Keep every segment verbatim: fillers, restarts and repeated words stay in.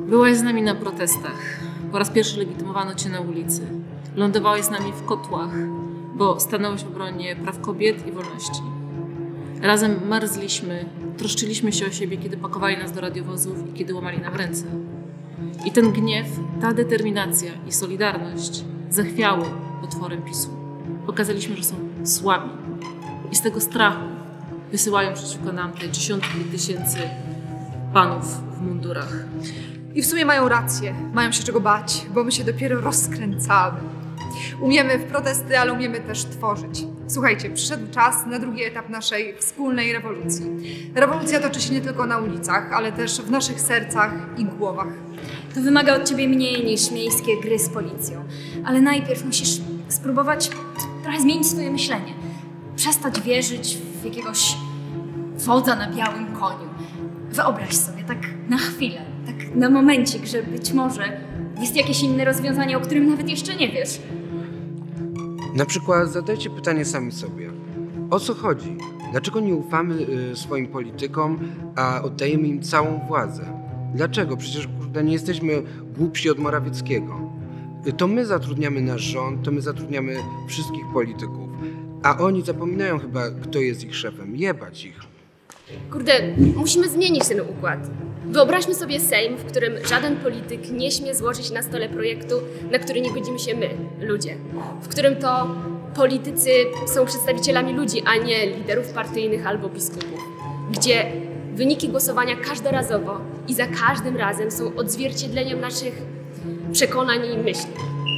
Byłaś z nami na protestach. Po raz pierwszy legitymowano cię na ulicy. Lądowałeś z nami w kotłach, bo stanąłeś w obronie praw kobiet i wolności. Razem marzliśmy, troszczyliśmy się o siebie, kiedy pakowali nas do radiowozów i kiedy łamali nam ręce. I ten gniew, ta determinacja i solidarność zachwiały potworem PiSu. Pokazaliśmy, że są słabi. I z tego strachu wysyłają przeciwko nam te dziesiątki tysięcy panów w mundurach. I w sumie mają rację. Mają się czego bać, bo my się dopiero rozkręcamy. Umiemy w protesty, ale umiemy też tworzyć. Słuchajcie, przyszedł czas na drugi etap naszej wspólnej rewolucji. Rewolucja toczy się nie tylko na ulicach, ale też w naszych sercach i głowach. To wymaga od ciebie mniej niż miejskie gry z policją. Ale najpierw musisz spróbować trochę zmienić swoje myślenie. Przestać wierzyć w jakiegoś wodza na białym koniu. Wyobraź sobie tak na chwilę, tak na momencik, że być może jest jakieś inne rozwiązanie, o którym nawet jeszcze nie wiesz. Na przykład zadajcie pytanie sami sobie. O co chodzi? Dlaczego nie ufamy y, swoim politykom, a oddajemy im całą władzę? Dlaczego? Przecież kurde, nie jesteśmy głupsi od Morawieckiego. Y, to my zatrudniamy nasz rząd, to my zatrudniamy wszystkich polityków. A oni zapominają chyba, kto jest ich szefem. Jebać ich. Kurde, musimy zmienić ten układ. Wyobraźmy sobie Sejm, w którym żaden polityk nie śmie złożyć na stole projektu, na który nie godzimy się my, ludzie. W którym to politycy są przedstawicielami ludzi, a nie liderów partyjnych albo biskupów. Gdzie wyniki głosowania każdorazowo i za każdym razem są odzwierciedleniem naszych przekonań i myśli.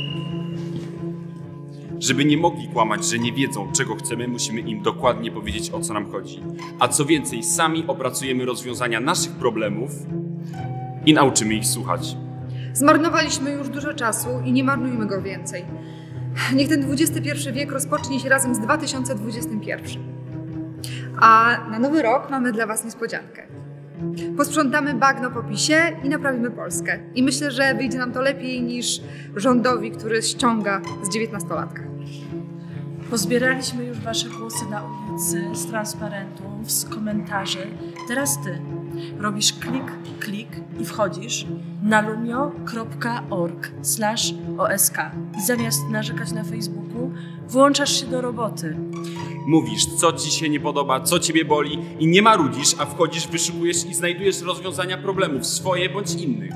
Żeby nie mogli kłamać, że nie wiedzą, czego chcemy, musimy im dokładnie powiedzieć, o co nam chodzi. A co więcej, sami opracujemy rozwiązania naszych problemów i nauczymy ich słuchać. Zmarnowaliśmy już dużo czasu i nie marnujmy go więcej. Niech ten dwudziesty pierwszy wiek rozpocznie się razem z dwa tysiące dwudziestym pierwszym. A na nowy rok mamy dla was niespodziankę. Posprzątamy bagno po PiSie i naprawimy Polskę. I myślę, że wyjdzie nam to lepiej niż rządowi, który ściąga z dziewiętnastolatka. Pozbieraliśmy już wasze głosy na ulicy, z transparentów, z komentarzy. Teraz ty robisz klik, klik i wchodzisz na lunio kropka org slash osk i zamiast narzekać na Facebooku, włączasz się do roboty. Mówisz, co ci się nie podoba, co ciebie boli i nie marudzisz, a wchodzisz, wyszukujesz i znajdujesz rozwiązania problemów, swoje bądź innych.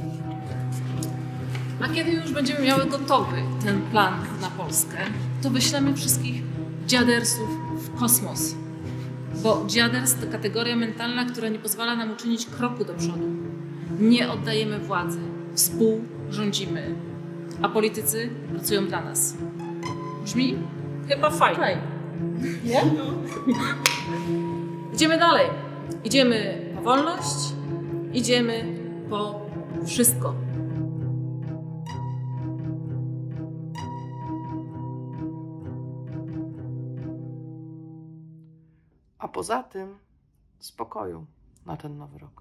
A kiedy już będziemy miały gotowy ten plan na Polskę, to wyślemy wszystkich dziadersów w kosmos. Bo dziaders to kategoria mentalna, która nie pozwala nam uczynić kroku do przodu. Nie oddajemy władzy, współrządzimy, a politycy pracują dla nas. Brzmi? Chyba fajnie. Nie? No. Idziemy dalej. Idziemy po wolność, idziemy po wszystko. A poza tym spokoju na ten nowy rok.